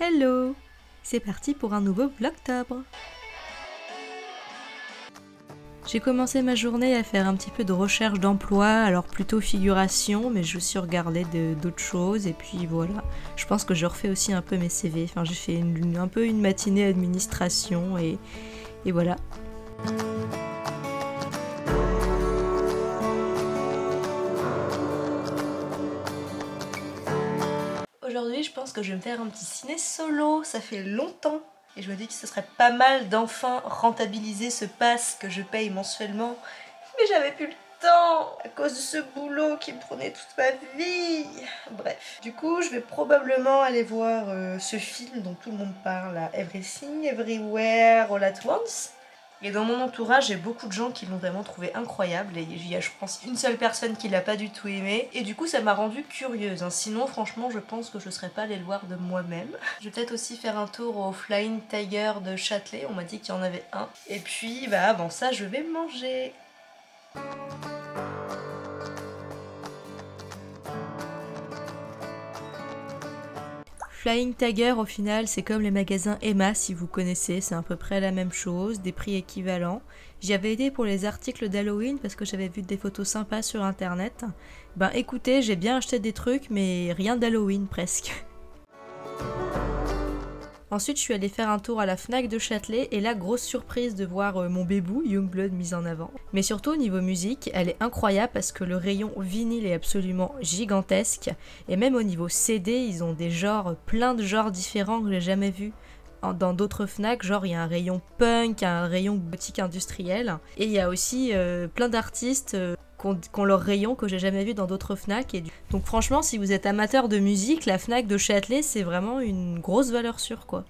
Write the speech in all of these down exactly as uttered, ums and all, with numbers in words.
Hello! C'est parti pour un nouveau Vlogtober! J'ai commencé ma journée à faire un petit peu de recherche d'emploi, alors plutôt figuration, mais je me suis regardé d'autres choses et puis voilà. Je pense que je refais aussi un peu mes C V, enfin j'ai fait une, un peu une matinée administration et, et voilà. Aujourd'hui, je pense que je vais me faire un petit ciné solo, ça fait longtemps. Et je me dis que ce serait pas mal d'enfin rentabiliser ce pass que je paye mensuellement. Mais j'avais plus le temps à cause de ce boulot qui me prenait toute ma vie. Bref, du coup, je vais probablement aller voir euh, ce film dont tout le monde parle, là, Everything, Everywhere, All at Once. Et dans mon entourage, j'ai beaucoup de gens qui l'ont vraiment trouvé incroyable et il y a, je pense, une seule personne qui l'a pas du tout aimé. Et du coup, ça m'a rendue curieuse. Hein. Sinon, franchement, je pense que je serais pas allée le voir de moi-même. Je vais peut-être aussi faire un tour au Flying Tiger de Châtelet. On m'a dit qu'il y en avait un. Et puis, bah, avant ça, je vais manger. Flying Tiger, au final, c'est comme les magasins Emma, si vous connaissez, c'est à peu près la même chose, des prix équivalents. J'y avais été pour les articles d'Halloween parce que j'avais vu des photos sympas sur internet. Ben écoutez, j'ai bien acheté des trucs, mais rien d'Halloween presque. Ensuite, je suis allée faire un tour à la Fnac de Châtelet et là, grosse surprise de voir euh, mon bébou, Youngblood, mis en avant. Mais surtout, au niveau musique, elle est incroyable parce que le rayon vinyle est absolument gigantesque. Et même au niveau C D, ils ont des genres, plein de genres différents que j'ai jamais vus dans d'autres Fnac. Genre, il y a un rayon punk, un rayon boutique industrielle. Et il y a aussi euh, plein d'artistes... Euh, qui ont leur rayon que j'ai jamais vu dans d'autres Fnac. Et du... Donc franchement, si vous êtes amateur de musique, la Fnac de Châtelet, c'est vraiment une grosse valeur sûre, quoi.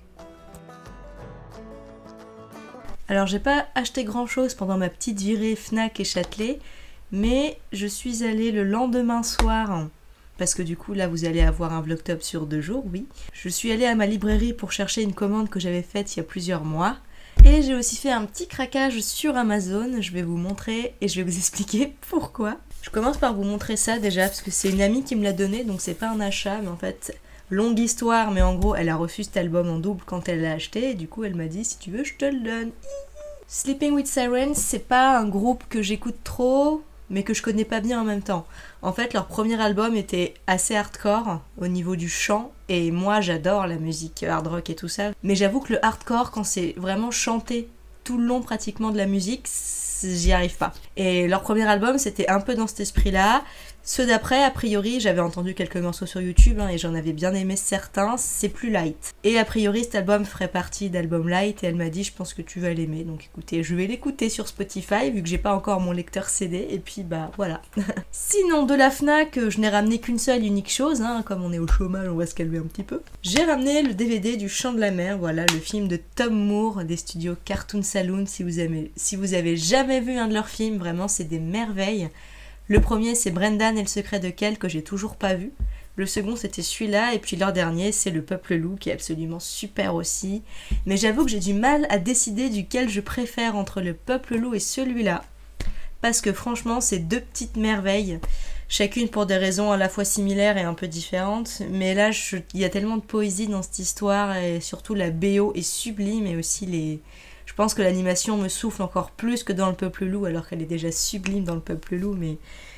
Alors j'ai pas acheté grand chose pendant ma petite virée Fnac et Châtelet, mais je suis allée le lendemain soir, parce que du coup là vous allez avoir un Vlogtober sur deux jours, oui. Je suis allée à ma librairie pour chercher une commande que j'avais faite il y a plusieurs mois. Et j'ai aussi fait un petit craquage sur Amazon, je vais vous montrer et je vais vous expliquer pourquoi. Je commence par vous montrer ça déjà, parce que c'est une amie qui me l'a donné, donc c'est pas un achat, mais en fait, longue histoire, mais en gros, elle a reçu cet album en double quand elle l'a acheté, et du coup elle m'a dit, si tu veux, je te le donne. Sleeping with Sirens, c'est pas un groupe que j'écoute trop, mais que je connais pas bien en même temps. En fait, leur premier album était assez hardcore au niveau du chant, et moi j'adore la musique hard rock et tout ça, mais j'avoue que le hardcore, quand c'est vraiment chanté tout le long pratiquement de la musique, j'y arrive pas. Et leur premier album, c'était un peu dans cet esprit-là. Ceux d'après, a priori, j'avais entendu quelques morceaux sur YouTube hein, et j'en avais bien aimé certains, c'est plus light. Et a priori, cet album ferait partie d'album light et elle m'a dit, je pense que tu vas l'aimer. Donc écoutez, je vais l'écouter sur Spotify vu que j'ai pas encore mon lecteur C D et puis bah voilà. Sinon, de la Fnac, je n'ai ramené qu'une seule unique chose, hein, comme on est au chômage, on va se calmer un petit peu. J'ai ramené le D V D du Chant de la Mer, voilà, le film de Tom Moore des studios Cartoon Saloon. Si vous avez, si vous avez jamais vu un de leurs films, vraiment c'est des merveilles. Le premier, c'est Brendan et le secret de Kel, que j'ai toujours pas vu. Le second, c'était celui-là. Et puis leur dernier, c'est Le Peuple Loup, qui est absolument super aussi. Mais j'avoue que j'ai du mal à décider duquel je préfère entre Le Peuple Loup et celui-là. Parce que franchement, c'est deux petites merveilles. Chacune pour des raisons à la fois similaires et un peu différentes. Mais là, je... il y a tellement de poésie dans cette histoire. Et surtout, la B O est sublime. Et aussi les... Je pense que l'animation me souffle encore plus que dans Le Peuple Loup, alors qu'elle est déjà sublime dans Le Peuple Loup, mais...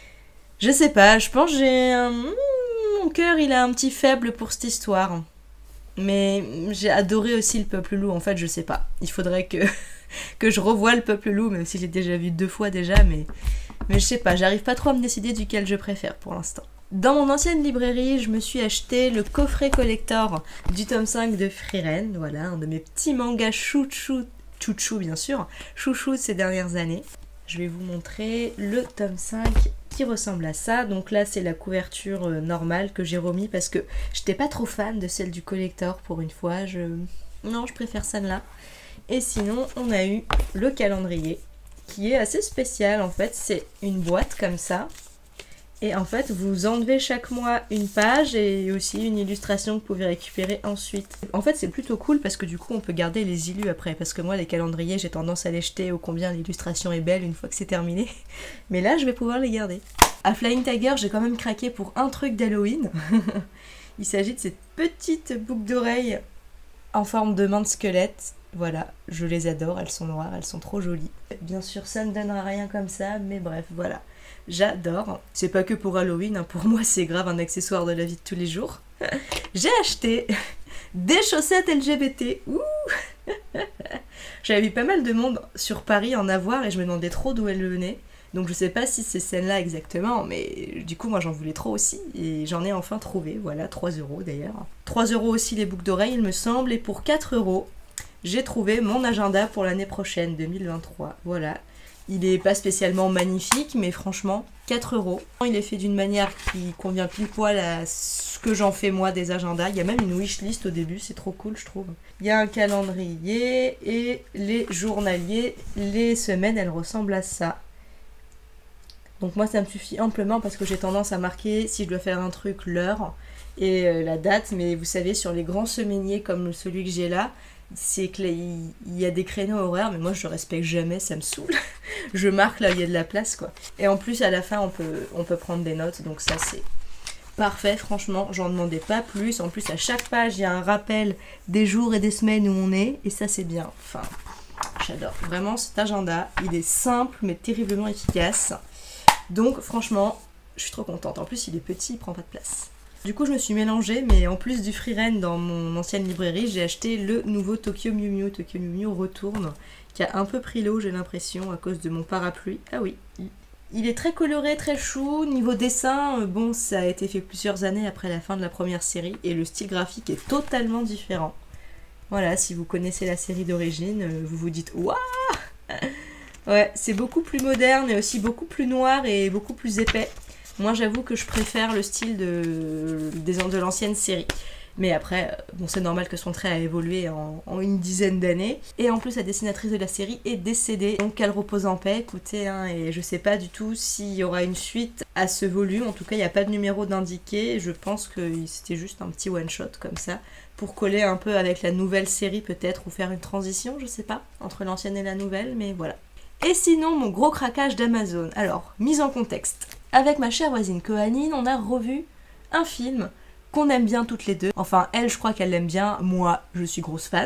Je sais pas, je pense que j'ai un... Mon cœur, il a un petit faible pour cette histoire. Mais j'ai adoré aussi Le Peuple Loup, en fait, je sais pas. Il faudrait que, que je revoie Le Peuple Loup, même si j'ai déjà vu deux fois déjà, mais... Mais je sais pas, j'arrive pas trop à me décider duquel je préfère pour l'instant. Dans mon ancienne librairie, je me suis acheté le coffret collector du tome cinq de Frieren, voilà, un de mes petits mangas chouchou, chouchou bien sûr, chouchou de ces dernières années. Je vais vous montrer le tome cinq qui ressemble à ça. Donc là, c'est la couverture normale que j'ai remis parce que j'étais pas trop fan de celle du collector pour une fois. Je... Non, je préfère celle-là. Et sinon, on a eu le calendrier qui est assez spécial en fait. C'est une boîte comme ça. Et en fait, vous enlevez chaque mois une page et aussi une illustration que vous pouvez récupérer ensuite. En fait, c'est plutôt cool parce que du coup, on peut garder les illus après. Parce que moi, les calendriers, j'ai tendance à les jeter ô combien l'illustration est belle une fois que c'est terminé. Mais là, je vais pouvoir les garder. À Flying Tiger, j'ai quand même craqué pour un truc d'Halloween. Il s'agit de cette petite boucle d'oreille en forme de main de squelette. Voilà, je les adore, elles sont noires, elles sont trop jolies. Bien sûr, ça ne donnera rien comme ça, mais bref, voilà. J'adore. C'est pas que pour Halloween, hein. Pour moi c'est grave un accessoire de la vie de tous les jours. J'ai acheté des chaussettes L G B T. Ouh. J'avais vu pas mal de monde sur Paris en avoir et je me demandais trop d'où elles venaient. Donc je sais pas si c'est celle-là exactement, mais du coup moi j'en voulais trop aussi et j'en ai enfin trouvé. Voilà, trois euros d'ailleurs. trois euros aussi les boucles d'oreilles il me semble, et pour quatre euros j'ai trouvé mon agenda pour l'année prochaine, deux mille vingt-trois. Voilà. Il est pas spécialement magnifique, mais franchement, quatre euros. Il est fait d'une manière qui convient pile poil à ce que j'en fais moi des agendas. Il y a même une wishlist au début, c'est trop cool je trouve. Il y a un calendrier et les journaliers, les semaines, elles ressemblent à ça. Donc moi ça me suffit amplement parce que j'ai tendance à marquer si je dois faire un truc l'heure et euh, la date, mais vous savez sur les grands semainiers comme celui que j'ai là, c'est qu'il y a des créneaux horaires, mais moi je respecte jamais, ça me saoule. Je marque là où il y a de la place quoi. Et en plus à la fin on peut, on peut prendre des notes, donc ça c'est parfait, franchement, j'en demandais pas plus. En plus à chaque page il y a un rappel des jours et des semaines où on est, et ça c'est bien. Enfin, j'adore. Vraiment cet agenda, il est simple mais terriblement efficace. Donc franchement, je suis trop contente. En plus il est petit, il prend pas de place. Du coup je me suis mélangée, mais en plus du Freeren dans mon ancienne librairie, j'ai acheté le nouveau Tokyo Mew Mew. Tokyo Mew Mew retourne, qui a un peu pris l'eau j'ai l'impression à cause de mon parapluie. Ah oui, il est très coloré, très chou. Niveau dessin, bon ça a été fait plusieurs années après la fin de la première série, et le style graphique est totalement différent. Voilà, si vous connaissez la série d'origine, vous vous dites « Waouh !» Ouais, c'est beaucoup plus moderne et aussi beaucoup plus noir et beaucoup plus épais. Moi j'avoue que je préfère le style de, de l'ancienne série. Mais après, bon c'est normal que son trait a évolué en, en une dizaine d'années. Et en plus la dessinatrice de la série est décédée, donc qu'elle repose en paix, écoutez, hein, et je sais pas du tout s'il y aura une suite à ce volume. En tout cas il n'y a pas de numéro d'indiqué, je pense que c'était juste un petit one shot comme ça, pour coller un peu avec la nouvelle série peut-être, ou faire une transition, je sais pas, entre l'ancienne et la nouvelle, mais voilà. Et sinon, mon gros craquage d'Amazon. Alors, mise en contexte. Avec ma chère voisine Kohanine, on a revu un film qu'on aime bien toutes les deux. Enfin, elle, je crois qu'elle l'aime bien. Moi, je suis grosse fan.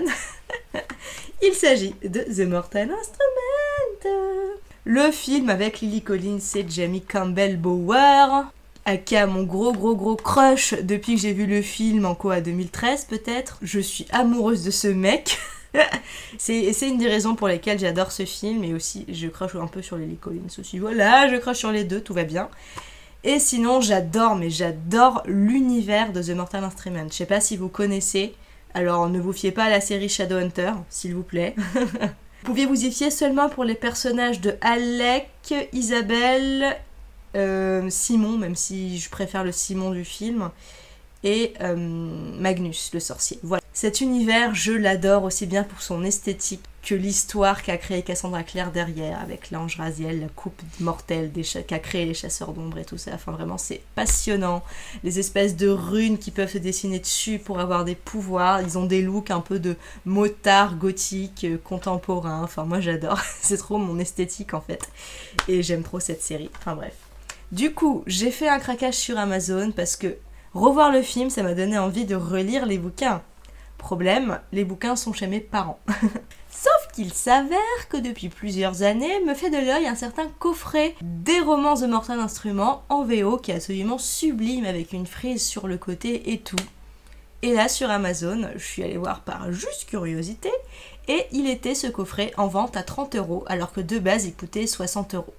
Il s'agit de The Mortal Instrument. Le film avec Lily Collins et Jamie Campbell-Bower. Aka mon gros gros gros crush depuis que j'ai vu le film en quoi, deux mille treize peut-être. Je suis amoureuse de ce mec. c'est une des raisons pour lesquelles j'adore ce film, et aussi je crush un peu sur Lily Collins aussi. Voilà, je crush sur les deux, tout va bien. Et sinon j'adore, mais j'adore l'univers de The Mortal Instrument. Je sais pas si vous connaissez, alors ne vous fiez pas à la série Shadowhunter, s'il vous plaît. Vous pouviez vous y fier seulement pour les personnages de Alec, Isabelle, euh, Simon, même si je préfère le Simon du film, et euh, Magnus, le sorcier. Voilà. Cet univers, je l'adore aussi bien pour son esthétique que l'histoire qu'a créée Cassandra Clare derrière, avec l'ange Raziel, la coupe mortelle qu'a créé les chasseurs d'ombre et tout ça. Enfin vraiment, c'est passionnant. Les espèces de runes qui peuvent se dessiner dessus pour avoir des pouvoirs. Ils ont des looks un peu de motards gothiques, euh, contemporains. Enfin moi j'adore. C'est trop mon esthétique en fait. Et j'aime trop cette série. Enfin bref. Du coup, j'ai fait un craquage sur Amazon parce que revoir le film, ça m'a donné envie de relire les bouquins. Problème, les bouquins sont chez mes parents. Sauf qu'il s'avère que depuis plusieurs années, me fait de l'œil un certain coffret des romans The Mortal Instrument en V O qui est absolument sublime, avec une frise sur le côté et tout. Et là, sur Amazon, je suis allée voir par juste curiosité, et il était ce coffret en vente à trente euros, alors que de base, il coûtait soixante euros.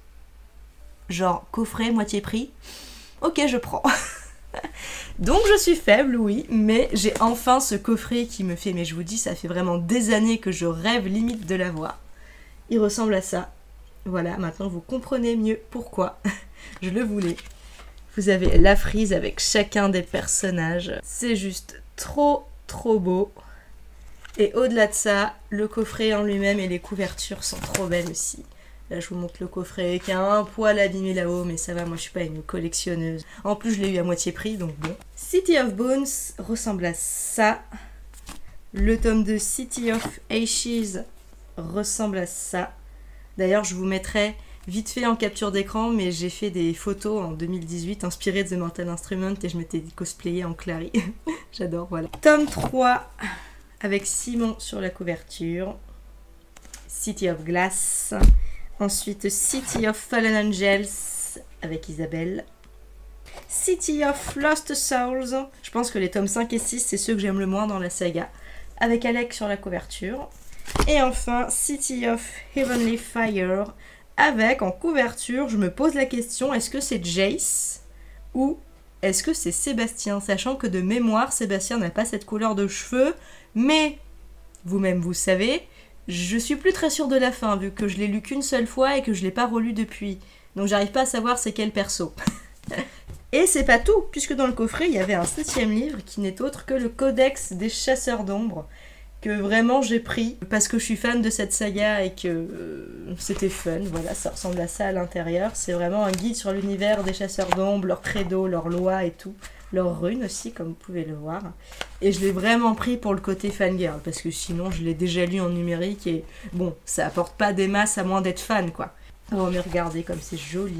Genre, coffret, moitié prix. Ok, je prends. Donc je suis faible, oui, mais j'ai enfin ce coffret qui me fait, mais je vous dis, ça fait vraiment des années que je rêve limite de l'avoir. Il ressemble à ça. Voilà, maintenant vous comprenez mieux pourquoi je le voulais. Vous avez la frise avec chacun des personnages. C'est juste trop, trop beau. Et au-delà de ça, le coffret en lui-même et les couvertures sont trop belles aussi. Là, je vous montre le coffret qui a un poil abîmé là-haut, mais ça va, moi je suis pas une collectionneuse. En plus, je l'ai eu à moitié prix, donc bon. City of Bones ressemble à ça. Le tome de City of Ashes ressemble à ça. D'ailleurs, je vous mettrai vite fait en capture d'écran, mais j'ai fait des photos en deux mille dix-huit inspirées de The Mortal Instrument et je m'étais cosplayée en Clary. J'adore, voilà. Tome trois. avec Simon sur la couverture. City of Glass. Ensuite, City of Fallen Angels avec Isabelle. City of Lost Souls. Je pense que les tomes cinq et six, c'est ceux que j'aime le moins dans la saga. Avec Alec sur la couverture. Et enfin, City of Heavenly Fire. Avec, en couverture, je me pose la question, est-ce que c'est Jace ou est-ce que c'est Sébastien? Sachant que de mémoire, Sébastien n'a pas cette couleur de cheveux. Mais, vous-même vous savez, je suis plus très sûre de la fin, vu que je l'ai lu qu'une seule fois et que je l'ai pas relu depuis. Donc j'arrive pas à savoir c'est quel perso. Et c'est pas tout, puisque dans le coffret, il y avait un septième livre qui n'est autre que le Codex des Chasseurs d'Ombre, que vraiment j'ai pris parce que je suis fan de cette saga et que euh, c'était fun. Voilà, ça ressemble à ça à l'intérieur. C'est vraiment un guide sur l'univers des Chasseurs d'Ombre, leurs credos, leurs lois et tout. Leurs runes aussi, comme vous pouvez le voir. Et je l'ai vraiment pris pour le côté fangirl, parce que sinon je l'ai déjà lu en numérique et bon, ça apporte pas des masses à moins d'être fan, quoi. Oh mais regardez comme c'est joli.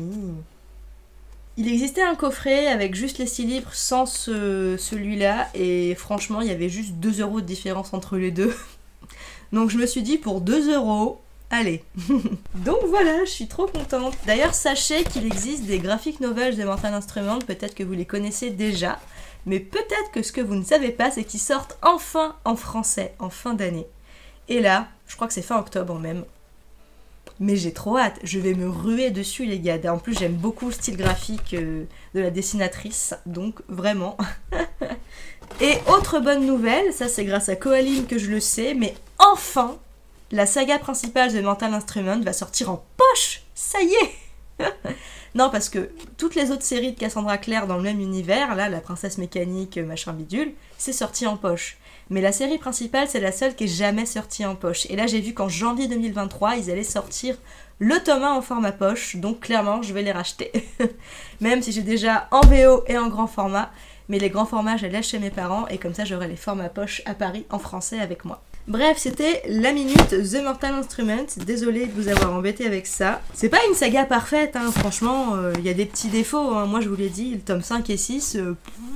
Il existait un coffret avec juste les six livres sans ce, celui-là, et franchement, il y avait juste deux euros de différence entre les deux. Donc je me suis dit, pour deux euros, allez. Donc voilà, je suis trop contente. D'ailleurs, sachez qu'il existe des graphic novels de Mortal Instruments, peut-être que vous les connaissez déjà, mais peut-être que ce que vous ne savez pas, c'est qu'ils sortent enfin en français, en fin d'année. Et là, je crois que c'est fin octobre même. Mais j'ai trop hâte, je vais me ruer dessus les gars. En plus j'aime beaucoup le style graphique euh, de la dessinatrice, donc vraiment. Et autre bonne nouvelle, ça c'est grâce à Koalim que je le sais, mais enfin, la saga principale de Mortal Instruments va sortir en poche. Ça y est. Non, parce que toutes les autres séries de Cassandra Clare dans le même univers, là, la princesse mécanique, machin bidule, c'est sorti en poche. Mais la série principale, c'est la seule qui est jamais sortie en poche. Et là, j'ai vu qu'en janvier deux mille vingt-trois, ils allaient sortir le tome un en format poche. Donc clairement, je vais les racheter. Même si j'ai déjà en V O et en grand format. Mais les grands formats, je les laisse chez mes parents. Et comme ça, j'aurai les formats poche à Paris en français avec moi. Bref, c'était la minute The Mortal Instruments. Désolée de vous avoir embêté avec ça. C'est pas une saga parfaite, hein. Franchement, il euh, y a des petits défauts. Hein. Moi, je vous l'ai dit, le tome cinq et six... Euh,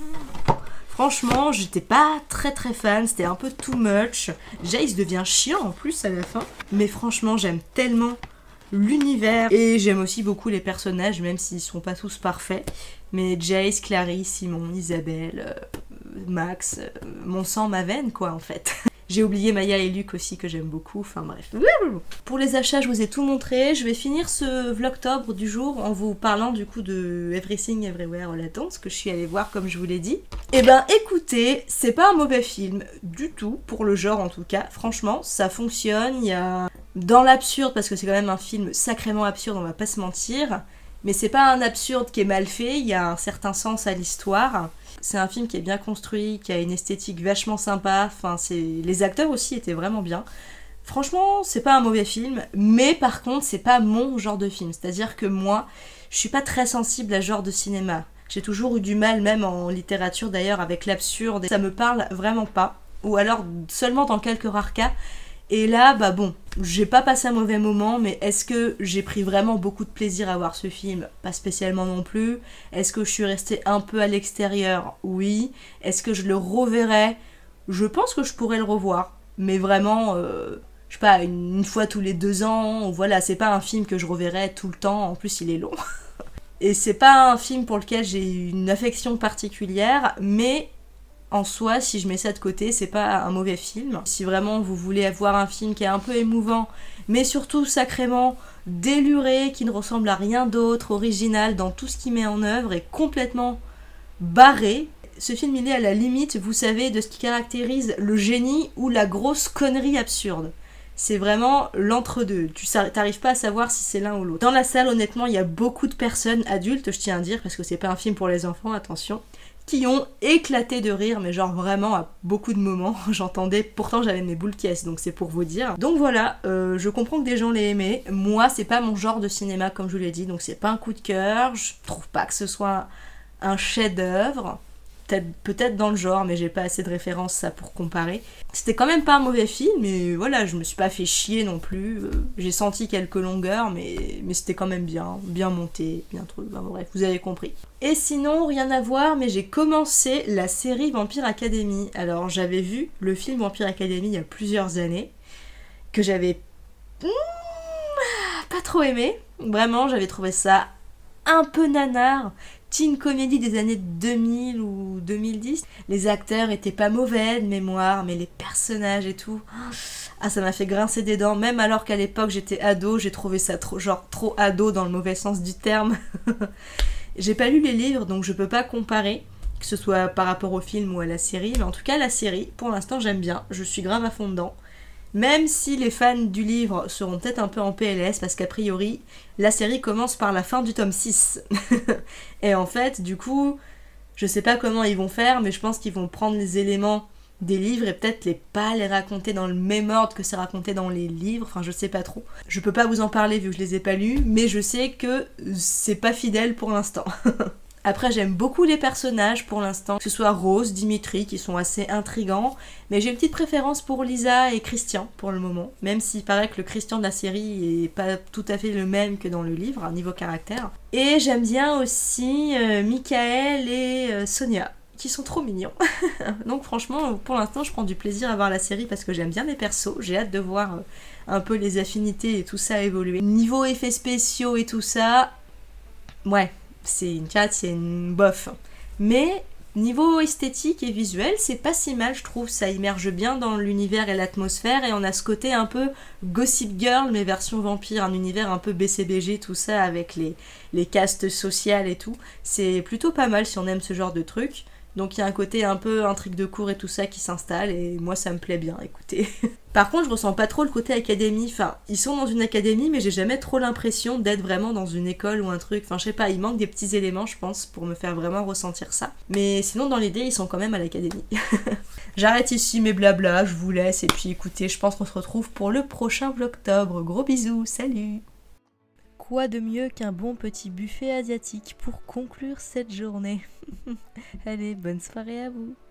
Franchement, j'étais pas très très fan, c'était un peu too much. Jace devient chiant en plus à la fin. Mais franchement, j'aime tellement l'univers. Et j'aime aussi beaucoup les personnages, même s'ils sont pas tous parfaits. Mais Jace, Clary, Simon, Isabelle, euh, Max, euh, mon sang, ma veine quoi en fait. J'ai oublié Maya et Luc aussi que j'aime beaucoup, enfin bref. Pour les achats, je vous ai tout montré. Je vais finir ce vlogtobre du jour en vous parlant du coup de Everything Everywhere All at Once, que je suis allée voir comme je vous l'ai dit. Et ben écoutez, c'est pas un mauvais film du tout, pour le genre en tout cas. Franchement, ça fonctionne, il y a... Dans l'absurde, parce que c'est quand même un film sacrément absurde, on va pas se mentir. Mais c'est pas un absurde qui est mal fait, il y a un certain sens à l'histoire. C'est un film qui est bien construit, qui a une esthétique vachement sympa, enfin, c'est... les acteurs aussi étaient vraiment bien. Franchement, c'est pas un mauvais film, mais par contre, c'est pas mon genre de film. C'est-à-dire que moi, je suis pas très sensible à ce genre de cinéma. J'ai toujours eu du mal, même en littérature d'ailleurs, avec l'absurde, et ça me parle vraiment pas. Ou alors seulement dans quelques rares cas. Et là, bah bon, j'ai pas passé un mauvais moment, mais est-ce que j'ai pris vraiment beaucoup de plaisir à voir ce film? Pas spécialement non plus. Est-ce que je suis restée un peu à l'extérieur? Oui. Est-ce que je le reverrai? Je pense que je pourrais le revoir. Mais vraiment, euh, je sais pas, une, une fois tous les deux ans, voilà, c'est pas un film que je reverrai tout le temps, en plus il est long. Et c'est pas un film pour lequel j'ai une affection particulière, mais... En soi, si je mets ça de côté, c'est pas un mauvais film. Si vraiment vous voulez avoir un film qui est un peu émouvant, mais surtout sacrément déluré, qui ne ressemble à rien d'autre, original dans tout ce qu'il met en œuvre, et complètement barré, ce film il est à la limite, vous savez, de ce qui caractérise le génie ou la grosse connerie absurde. C'est vraiment l'entre-deux. Tu t'arrives pas à savoir si c'est l'un ou l'autre. Dans la salle, honnêtement, il y a beaucoup de personnes adultes, je tiens à dire, parce que c'est pas un film pour les enfants, attention, qui ont éclaté de rire, mais genre vraiment à beaucoup de moments, j'entendais, pourtant j'avais mes boules caisses, donc c'est pour vous dire. Donc voilà, euh, je comprends que des gens l'aient aimé, moi c'est pas mon genre de cinéma comme je vous l'ai dit, donc c'est pas un coup de cœur, je trouve pas que ce soit un chef-d'œuvre, peut-être peut-être dans le genre, mais j'ai pas assez de références ça pour comparer. C'était quand même pas un mauvais film, mais voilà, je me suis pas fait chier non plus. Euh, j'ai senti quelques longueurs, mais, mais c'était quand même bien, bien monté, bien truc, ben, bref, vous avez compris. Et sinon, rien à voir, mais j'ai commencé la série Vampire Academy. Alors j'avais vu le film Vampire Academy il y a plusieurs années, que j'avais mmh, pas trop aimé. Vraiment, j'avais trouvé ça un peu nanar. Teen comédie des années deux mille ou deux mille dix. Les acteurs étaient pas mauvais de mémoire, mais les personnages et tout, ah ça m'a fait grincer des dents. Même alors qu'à l'époque j'étais ado, j'ai trouvé ça trop, genre trop ado dans le mauvais sens du terme. J'ai pas lu les livres, donc je peux pas comparer, que ce soit par rapport au film ou à la série, mais en tout cas la série, pour l'instant j'aime bien, je suis grave à fond dedans. Même si les fans du livre seront peut-être un peu en P L S, parce qu'a priori, la série commence par la fin du tome six. Et en fait, du coup, je sais pas comment ils vont faire, mais je pense qu'ils vont prendre les éléments des livres et peut-être les pas les raconter dans le même ordre que c'est raconté dans les livres, enfin je sais pas trop. Je peux pas vous en parler vu que je les ai pas lus, mais je sais que c'est pas fidèle pour l'instant. Après, j'aime beaucoup les personnages pour l'instant, que ce soit Rose, Dimitri, qui sont assez intrigants, mais j'ai une petite préférence pour Lisa et Christian pour le moment, même s'il paraît que le Christian de la série est pas tout à fait le même que dans le livre, à niveau caractère. Et j'aime bien aussi euh, Michael et euh, Sonia, qui sont trop mignons. Donc franchement, pour l'instant, je prends du plaisir à voir la série parce que j'aime bien les persos, j'ai hâte de voir euh, un peu les affinités et tout ça évoluer. Niveau effets spéciaux et tout ça, ouais. C'est une carte, c'est une bof. Mais niveau esthétique et visuel, c'est pas si mal, je trouve. Ça immerge bien dans l'univers et l'atmosphère. Et on a ce côté un peu Gossip Girl, mais version vampire. Un univers un peu B C B G, tout ça, avec les, les castes sociales et tout. C'est plutôt pas mal si on aime ce genre de truc. Donc il y a un côté un peu intrigue de cours et tout ça qui s'installe. Et moi, ça me plaît bien, écoutez. Par contre, je ressens pas trop le côté académie. Enfin, ils sont dans une académie, mais j'ai jamais trop l'impression d'être vraiment dans une école ou un truc. Enfin, je sais pas, il manque des petits éléments, je pense, pour me faire vraiment ressentir ça. Mais sinon, dans l'idée, ils sont quand même à l'académie. J'arrête ici mes blabla, je vous laisse. Et puis écoutez, je pense qu'on se retrouve pour le prochain vlogtobre. Gros bisous, salut! Quoi de mieux qu'un bon petit buffet asiatique pour conclure cette journée? Allez, bonne soirée à vous!